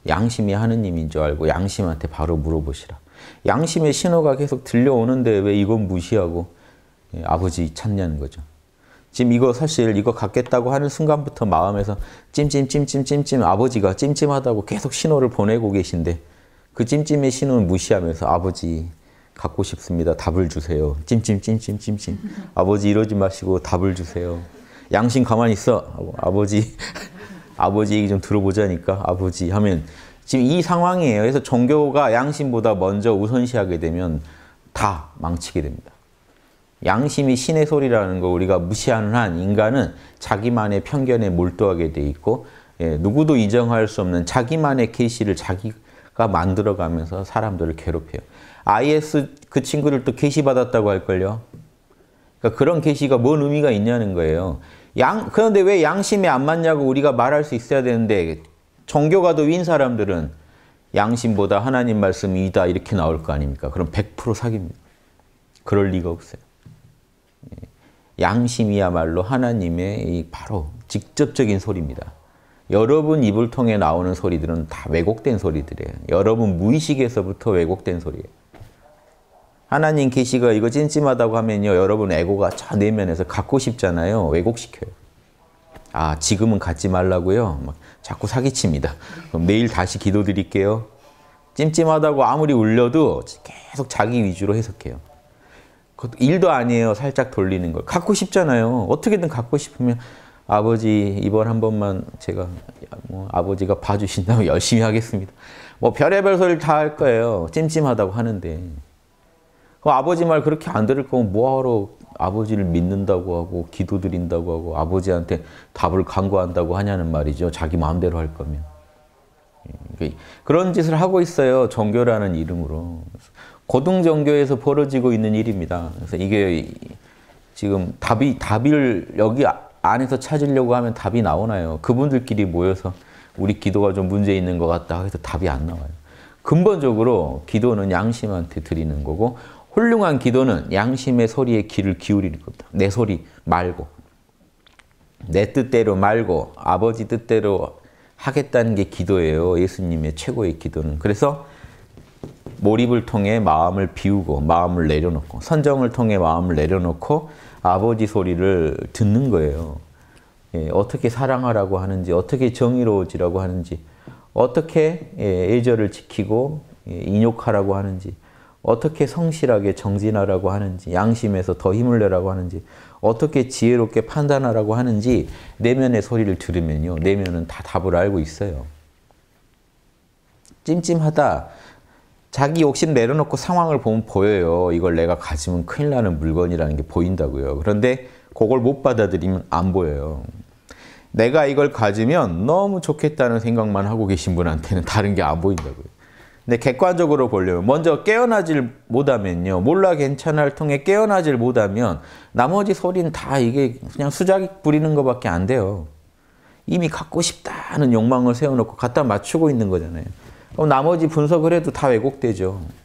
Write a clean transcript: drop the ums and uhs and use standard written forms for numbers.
양심이 하느님인 줄 알고 양심한테 바로 물어보시라. 양심의 신호가 계속 들려오는데 왜 이건 무시하고 아버지 찾냐는 거죠. 지금 이거 사실 이거 갖겠다고 하는 순간부터 마음에서 찜찜찜찜찜찜 아버지가 찜찜하다고 계속 신호를 보내고 계신데 그 찜찜의 신호는 무시하면서 아버지 갖고 싶습니다. 답을 주세요. 찜찜찜찜찜찜. 아버지 이러지 마시고 답을 주세요. 양심 가만히 있어. 아버지 아버지 얘기 좀 들어보자니까 아버지 하면 지금 이 상황이에요. 그래서 종교가 양심보다 먼저 우선시하게 되면 다 망치게 됩니다. 양심이 신의 소리라는 거 우리가 무시하는 한 인간은 자기만의 편견에 몰두하게 돼 있고 누구도 인정할 수 없는 자기만의 계시를 자기가 만들어가면서 사람들을 괴롭혀요. IS 그 친구들도 계시 받았다고 할걸요. 그러니까 그런 계시가 뭔 의미가 있냐는 거예요. 그런데 왜 양심에 안 맞냐고 우리가 말할 수 있어야 되는데 종교가 더 윈 사람들은 양심보다 하나님 말씀이 이다 이렇게 나올 거 아닙니까? 그럼 100% 사기입니다. 그럴 리가 없어요. 양심이야말로 하나님의 바로 직접적인 소리입니다. 여러분 입을 통해 나오는 소리들은 다 왜곡된 소리들이에요. 여러분 무의식에서부터 왜곡된 소리예요. 하나님 계시가 이거 찜찜하다고 하면요. 여러분 에고가 저 내면에서 갖고 싶잖아요. 왜곡시켜요. 아 지금은 갖지 말라고요? 막 자꾸 사기칩니다. 그럼 내일 다시 기도드릴게요. 찜찜하다고 아무리 울려도 계속 자기 위주로 해석해요. 일도 아니에요. 살짝 돌리는 걸. 갖고 싶잖아요. 어떻게든 갖고 싶으면 아버지 이번 한 번만 제가 아버지가 봐주신다면 열심히 하겠습니다. 별의별 소리를 다 할 거예요. 찜찜하다고 하는데. 아버지 말 그렇게 안 들을 거면 뭐하러 아버지를 믿는다고 하고 기도드린다고 하고 아버지한테 답을 간구한다고 하냐는 말이죠. 자기 마음대로 할 거면. 그런 짓을 하고 있어요. 종교라는 이름으로. 고등종교에서 벌어지고 있는 일입니다. 그래서 이게 지금 답을 여기 안에서 찾으려고 하면 답이 나오나요? 그분들끼리 모여서 우리 기도가 좀 문제 있는 것 같다 해서 답이 안 나와요. 근본적으로 기도는 양심한테 드리는 거고 훌륭한 기도는 양심의 소리에 귀를 기울이는 겁니다. 내 소리 말고 내 뜻대로 말고 아버지 뜻대로 하겠다는 게 기도예요. 예수님의 최고의 기도는. 그래서 몰입을 통해 마음을 비우고 마음을 내려놓고 선정을 통해 마음을 내려놓고 아버지 소리를 듣는 거예요. 어떻게 사랑하라고 하는지 어떻게 정의로워지라고 하는지 어떻게 예절을 지키고 인욕하라고 하는지 어떻게 성실하게 정진하라고 하는지 양심에서 더 힘을 내라고 하는지 어떻게 지혜롭게 판단하라고 하는지 내면의 소리를 들으면요. 내면은 다 답을 알고 있어요. 찜찜하다. 자기 욕심 내려놓고 상황을 보면 보여요. 이걸 내가 가지면 큰일 나는 물건이라는 게 보인다고요. 그런데 그걸 못 받아들이면 안 보여요. 내가 이걸 가지면 너무 좋겠다는 생각만 하고 계신 분한테는 다른 게 안 보인다고요. 근데 객관적으로 보려면 먼저 깨어나질 못하면요. 몰라 괜찮아를 통해 깨어나질 못하면 나머지 소리는 다 이게 그냥 수작이 부리는 것밖에 안 돼요. 이미 갖고 싶다는 욕망을 세워놓고 갖다 맞추고 있는 거잖아요. 그럼 나머지 분석을 해도 다 왜곡되죠.